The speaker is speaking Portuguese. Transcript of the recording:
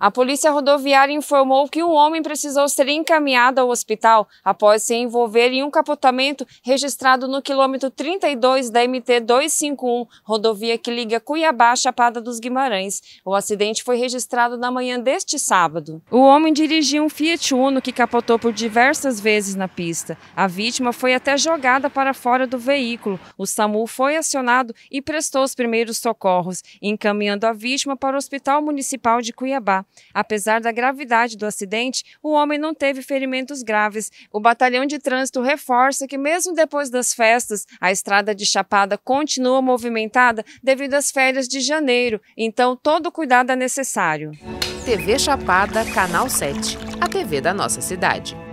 A Polícia Rodoviária informou que um homem precisou ser encaminhado ao hospital após se envolver em um capotamento registrado no quilômetro 32 da MT 251, rodovia que liga Cuiabá à Chapada dos Guimarães. O acidente foi registrado na manhã deste sábado. O homem dirigia um Fiat Uno que capotou por diversas vezes na pista. A vítima foi até jogada para fora do veículo. O SAMU foi acionado e prestou os primeiros socorros, encaminhando a vítima para o Hospital Municipal de Cuiabá. Apesar da gravidade do acidente, o homem não teve ferimentos graves. O batalhão de trânsito reforça que mesmo depois das festas, a estrada de Chapada continua movimentada devido às férias de janeiro, então todo cuidado é necessário. TV Chapada, Canal 7, a TV da nossa cidade.